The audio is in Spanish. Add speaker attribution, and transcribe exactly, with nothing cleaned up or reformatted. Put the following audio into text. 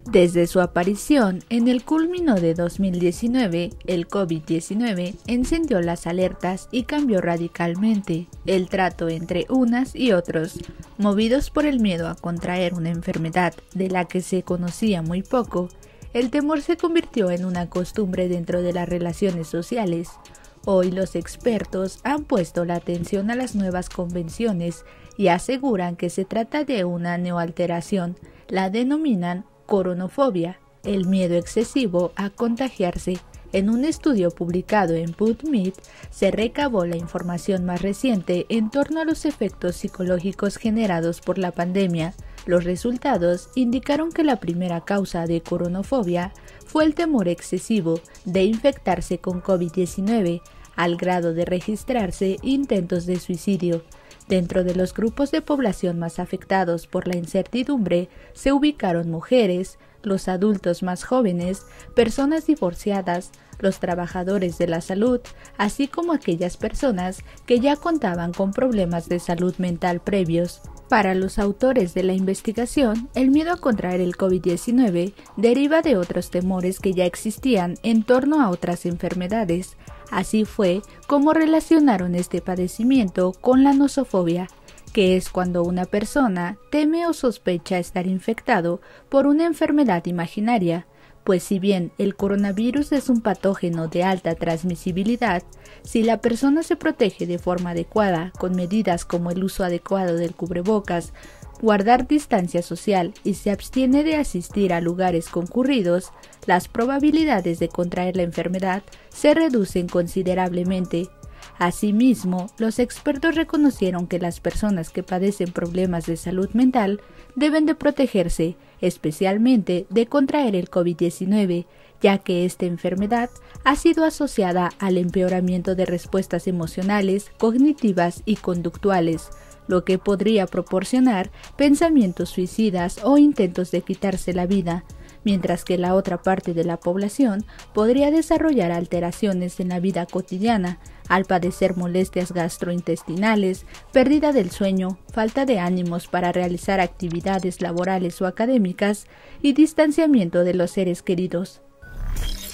Speaker 1: Desde su aparición en el culmino de dos mil diecinueve, el COVID diecinueve encendió las alertas y cambió radicalmente el trato entre unas y otros. Movidos por el miedo a contraer una enfermedad de la que se conocía muy poco, el temor se convirtió en una costumbre dentro de las relaciones sociales. Hoy los expertos han puesto la atención a las nuevas convenciones y aseguran que se trata de una neoalteración. La denominan coronofobia, el miedo excesivo a contagiarse. En un estudio publicado en PubMed se recabó la información más reciente en torno a los efectos psicológicos generados por la pandemia. Los resultados indicaron que la primera causa de coronofobia fue el temor excesivo de infectarse con COVID diecinueve, al grado de registrarse intentos de suicidio. Dentro de los grupos de población más afectados por la incertidumbre se ubicaron mujeres, los adultos más jóvenes, personas divorciadas, los trabajadores de la salud, así como aquellas personas que ya contaban con problemas de salud mental previos. Para los autores de la investigación, el miedo a contraer el COVID diecinueve deriva de otros temores que ya existían en torno a otras enfermedades. Así fue como relacionaron este padecimiento con la nosofobia, que es cuando una persona teme o sospecha estar infectado por una enfermedad imaginaria, pues si bien el coronavirus es un patógeno de alta transmisibilidad, si la persona se protege de forma adecuada con medidas como el uso adecuado del cubrebocas, guardar distancia social y se abstiene de asistir a lugares concurridos, las probabilidades de contraer la enfermedad se reducen considerablemente. Asimismo, los expertos reconocieron que las personas que padecen problemas de salud mental deben de protegerse, especialmente de contraer el COVID diecinueve, ya que esta enfermedad ha sido asociada al empeoramiento de respuestas emocionales, cognitivas y conductuales, lo que podría proporcionar pensamientos suicidas o intentos de quitarse la vida, mientras que la otra parte de la población podría desarrollar alteraciones en la vida cotidiana, al padecer molestias gastrointestinales, pérdida del sueño, falta de ánimos para realizar actividades laborales o académicas y distanciamiento de los seres queridos.